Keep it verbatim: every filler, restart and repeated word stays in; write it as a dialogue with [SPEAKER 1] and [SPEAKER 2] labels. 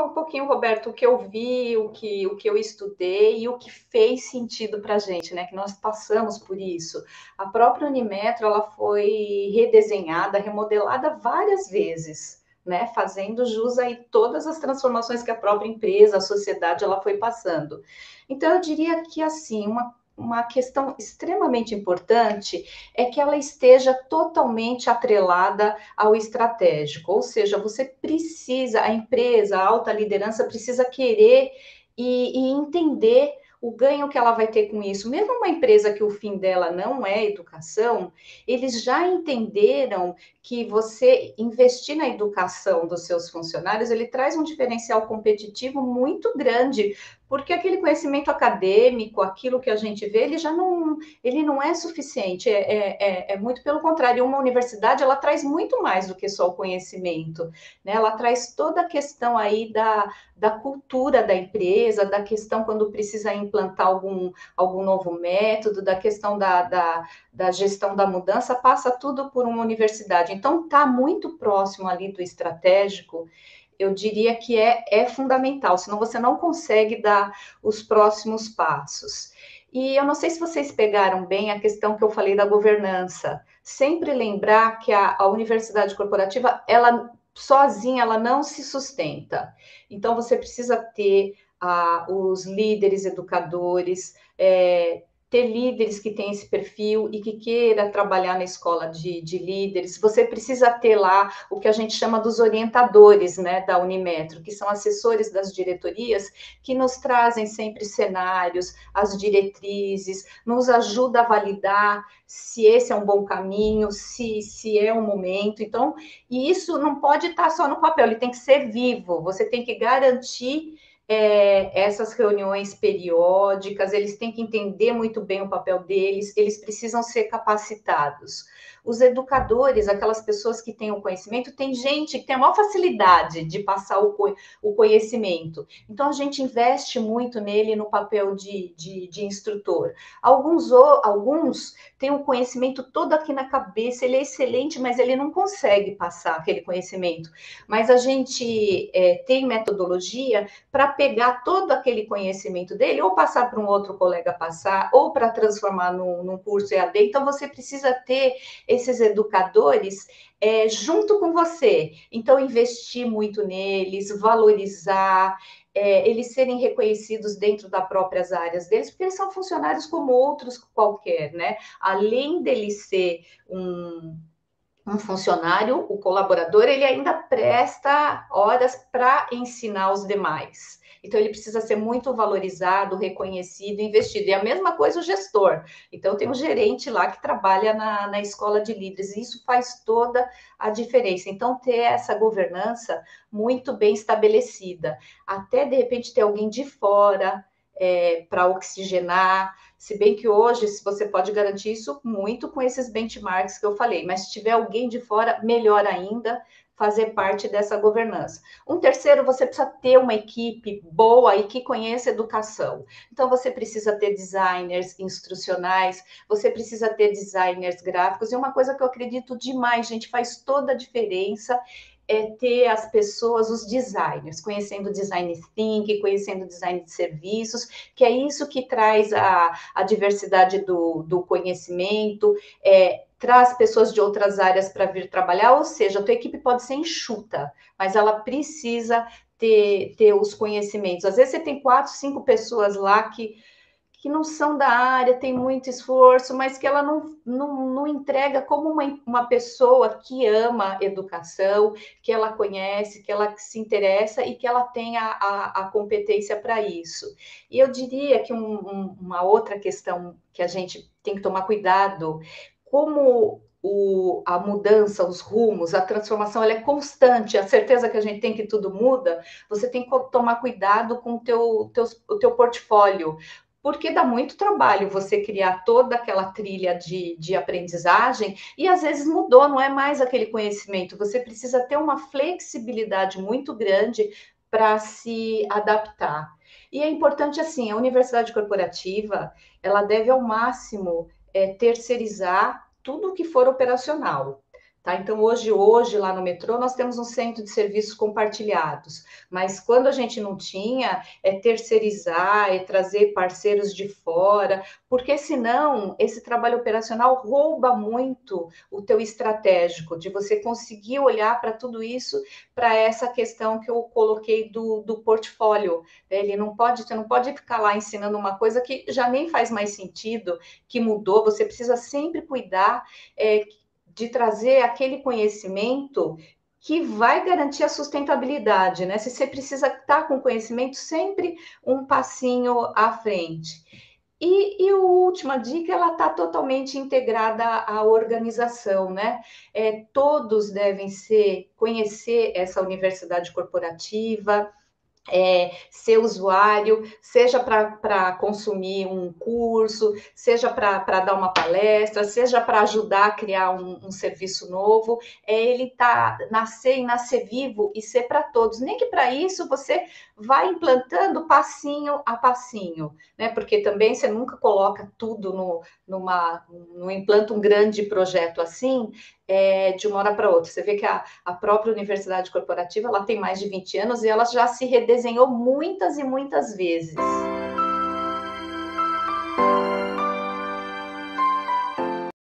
[SPEAKER 1] um pouquinho, Roberto, o que eu vi, o que, o que eu estudei e o que fez sentido para a gente, né? Que nós passamos por isso. A própria Unimetro, ela foi redesenhada, remodelada várias vezes, né? Fazendo jus aí todas as transformações que a própria empresa, a sociedade, ela foi passando. Então, eu diria que, assim, uma uma questão extremamente importante é que ela esteja totalmente atrelada ao estratégico, ou seja, você precisa, a empresa, a alta liderança precisa querer e, e entender o ganho que ela vai ter com isso. Mesmo uma empresa que o fim dela não é educação, eles já entenderam que você investir na educação dos seus funcionários, ele traz um diferencial competitivo muito grande, porque aquele conhecimento acadêmico, aquilo que a gente vê, ele já não, ele não é suficiente, é, é, é, é muito pelo contrário. Uma universidade, ela traz muito mais do que só o conhecimento, né? Ela traz toda a questão aí da, da cultura da empresa, da questão quando precisa implantar algum, algum novo método, da questão da, da, da gestão da mudança, passa tudo por uma universidade. Então, está muito próximo ali do estratégico, eu diria que é, é fundamental, senão você não consegue dar os próximos passos. E eu não sei se vocês pegaram bem a questão que eu falei da governança. Sempre lembrar que a, a universidade corporativa, ela sozinha, ela não se sustenta. Então, você precisa ter ah, os líderes educadores, é, ter líderes que têm esse perfil e que queira trabalhar na escola de, de líderes. Você precisa ter lá o que a gente chama dos orientadores, né, da Unimetro, que são assessores das diretorias, que nos trazem sempre cenários, as diretrizes, nos ajuda a validar se esse é um bom caminho, se, se é um momento. Então, e isso não pode estar só no papel, ele tem que ser vivo, você tem que garantir é, essas reuniões periódicas, eles têm que entender muito bem o papel deles, eles precisam ser capacitados. Os educadores, aquelas pessoas que têm o conhecimento, tem gente que tem a maior facilidade de passar o, o conhecimento. Então, a gente investe muito nele no papel de, de, de instrutor. Alguns, alguns têm o conhecimento todo aqui na cabeça, ele é excelente, mas ele não consegue passar aquele conhecimento. Mas a gente é, tem metodologia para pegar todo aquele conhecimento dele, ou passar para um outro colega passar, ou para transformar num, num curso E A D. Então, você precisa ter esses educadores é, junto com você. Então, investir muito neles, valorizar, é, eles serem reconhecidos dentro das próprias áreas deles, porque eles são funcionários como outros qualquer, né? Além dele ser um um funcionário, o colaborador, ele ainda presta horas para ensinar os demais. Então, ele precisa ser muito valorizado, reconhecido, investido. E a mesma coisa o gestor. Então, tem um gerente lá que trabalha na, na escola de líderes, e isso faz toda a diferença. Então, ter essa governança muito bem estabelecida. Até, de repente, ter alguém de fora é, para oxigenar, se bem que hoje se você pode garantir isso muito com esses benchmarks que eu falei, mas se tiver alguém de fora, melhor ainda fazer parte dessa governança. Um terceiro, você precisa ter uma equipe boa e que conheça educação. Então, você precisa ter designers instrucionais, você precisa ter designers gráficos, e uma coisa que eu acredito demais, gente, faz toda a diferença, é ter as pessoas, os designers, conhecendo design thinking, conhecendo design de serviços, que é isso que traz a, a diversidade do, do conhecimento, é, traz pessoas de outras áreas para vir trabalhar, ou seja, a tua equipe pode ser enxuta, mas ela precisa ter, ter os conhecimentos. Às vezes você tem quatro, cinco pessoas lá que que não são da área, tem muito esforço, mas que ela não, não, não entrega como uma, uma pessoa que ama educação, que ela conhece, que ela se interessa e que ela tem a, a, a competência para isso. E eu diria que um, um, uma outra questão que a gente tem que tomar cuidado, como o, a mudança, os rumos, a transformação, ela é constante, a certeza que a gente tem que tudo muda, você tem que tomar cuidado com o teu, teu, o teu portfólio, porque dá muito trabalho você criar toda aquela trilha de, de aprendizagem e às vezes mudou, não é mais aquele conhecimento. Você precisa ter uma flexibilidade muito grande para se adaptar. E é importante, assim, a universidade corporativa, ela deve ao máximo é, terceirizar tudo que for operacional. Tá? Então, hoje, hoje, lá no metrô, nós temos um centro de serviços compartilhados, mas quando a gente não tinha, é terceirizar, é trazer parceiros de fora, porque senão esse trabalho operacional rouba muito o teu estratégico, de você conseguir olhar para tudo isso, para essa questão que eu coloquei do, do portfólio. Ele não pode, você não pode ficar lá ensinando uma coisa que já nem faz mais sentido, que mudou, você precisa sempre cuidar. É, de trazer aquele conhecimento que vai garantir a sustentabilidade, né? Se você precisa estar com conhecimento sempre um passinho à frente. E, e a última dica, ela está totalmente integrada à organização, né? É, todos devem ser, conhecer essa universidade corporativa, é, ser usuário, seja para consumir um curso, seja para dar uma palestra, seja para ajudar a criar um, um serviço novo, é ele tá, nascer e nascer vivo e ser para todos. Nem que para isso você vai implantando passinho a passinho, né? Porque também você nunca coloca tudo no, numa, no implanta um grande projeto assim, é, de uma hora para outra. Você vê que a, a própria universidade corporativa ela tem mais de vinte anos e ela já se redesenhou muitas e muitas vezes.